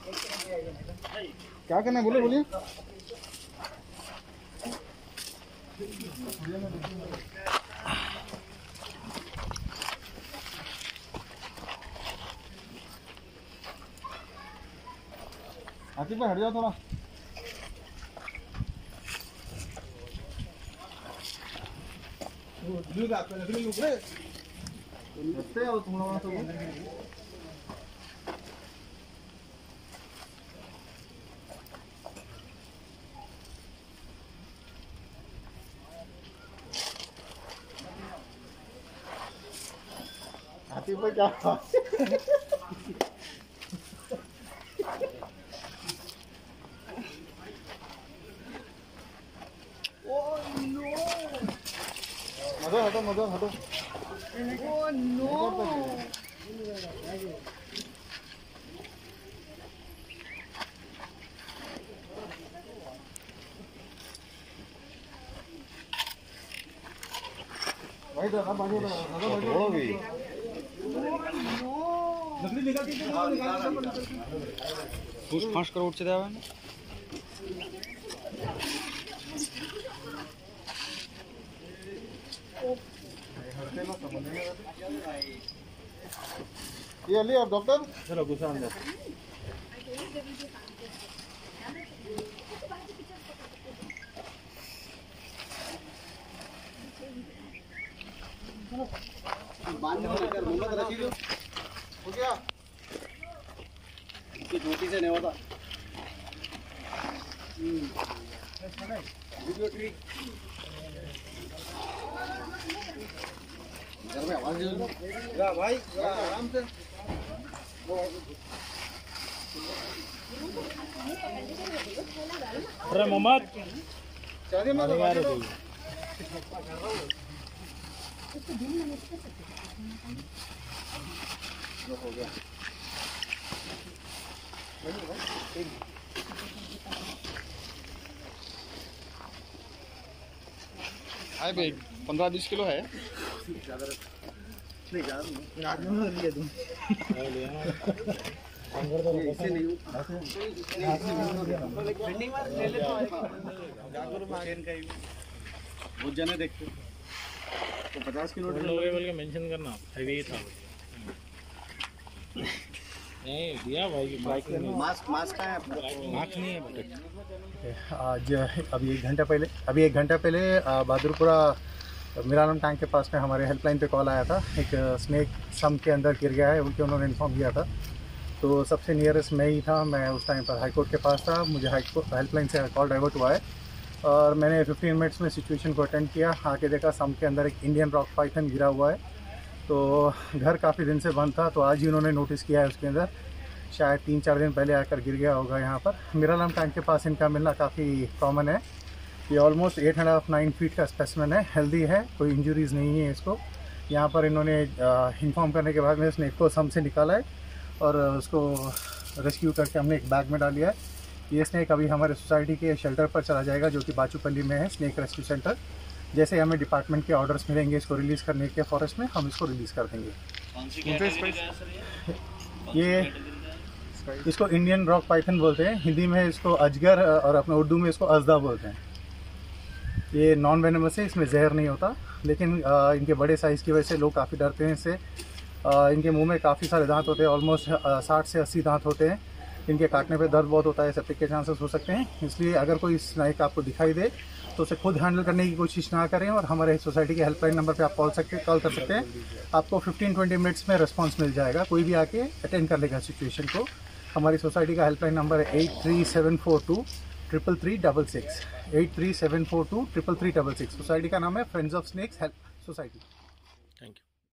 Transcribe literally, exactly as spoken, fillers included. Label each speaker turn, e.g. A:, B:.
A: क्या करना है बोले बोलिए। आतिफ भाई हट जाओ थोड़ा। तुम लोग आतिफ भाई क्या मदर हटो मदर हटो।
B: Oh no!
A: भाई दादा बाजू दादा बाजू हो गई। लकड़ी निकाल के कुछ पाँच करोड़ से देवा ना। ये ले अब डॉक्टर चलो गुस्सा अंदर। हो गया इसकी छोटी से नहीं होता। वीडियो ट्री घर में आवाज भाई आराम से।
C: अरे मोहम्मद
A: शादी में हो गया। हाय भाई पंद्रह बीस किलो है। नहीं ज़्यादा नहीं लिया तुम बहुत जाने देखते तो पचास किलो
C: बोल के मेंशन करना हैवी था। नहीं दिया भाई
A: मास्क मास्क का है
C: मास्क नहीं है बेटे।
D: आज अभी एक घंटा पहले अभी एक घंटा पहले बहादुरपुरा मिरालम टैंक के पास में हमारे हेल्पलाइन पे कॉल आया था। एक स्नेक सम के अंदर गिर गया है उनके उन्होंने इन्फॉर्म किया था। तो सबसे नियरेस्ट मैं ही था। मैं उस टाइम पर हाई कोर्ट के पास था। मुझे हाई कोर्ट हेल्पलाइन से कॉल डाइवर्ट हुआ है और मैंने पंद्रह मिनट्स में सिचुएशन को अटेंड किया। आके देखा सम के अंदर एक इंडियन रॉक पाइथन गिरा हुआ है। तो घर काफ़ी दिन से बंद था तो आज ही उन्होंने नोटिस किया है उसके अंदर। शायद तीन चार दिन पहले आकर गिर गया होगा यहाँ पर। मिरालम टैंक के पास इनका मिलना काफ़ी कॉमन है। ये almost eight and half nine feet का स्पेसिमेन है। हेल्दी है, कोई इंजरीज़ नहीं है इसको। यहाँ पर इन्होंने इन्फॉर्म करने के बाद में स्नेक को सम से निकाला है और उसको रेस्क्यू करके हमने एक बैग में डाल लिया है। ये स्नेक अभी हमारे सोसाइटी के शेल्टर पर चला जाएगा जो कि बाचूपल्ली में है, स्नेक रेस्क्यू सेंटर। जैसे हमें डिपार्टमेंट के ऑर्डर्स मिलेंगे इसको रिलीज़ करने के फॉरेस्ट में, हम इसको रिलीज़ कर देंगे। ये इसको इंडियन रॉक पाइथन बोलते हैं, हिंदी में इसको अजगर और अपने उर्दू में इसको अजदा बोलते हैं। ये नॉन वेनमस है, इसमें जहर नहीं होता, लेकिन आ, इनके बड़े साइज़ की वजह से लोग काफ़ी डरते हैं इससे। आ, इनके मुंह में काफ़ी सारे दांत होते हैं, ऑलमोस्ट साठ से अस्सी दांत होते हैं। इनके काटने पे दर्द बहुत होता है, सेप्टिक के चांसेस हो सकते हैं। इसलिए अगर कोई स्नेक आपको दिखाई दे तो उसे खुद हैंडल करने की कोशिश ना करें और हमारे सोसाइटी के हेल्पलाइन नंबर पे आप कॉल सकते कॉल कर सकते हैं। आपको फिफ्टीन ट्वेंटी मिनट्स में रिस्पांस मिल जाएगा, कोई भी आके अटेंड कर लेगा सिचुएशन को। हमारी सोसाइटी का हेल्पलाइन नंबर है eight three seven four two triple three double six eight three seven four two triple three double six. Society का नाम है friends of snakes help society.
C: Thank you.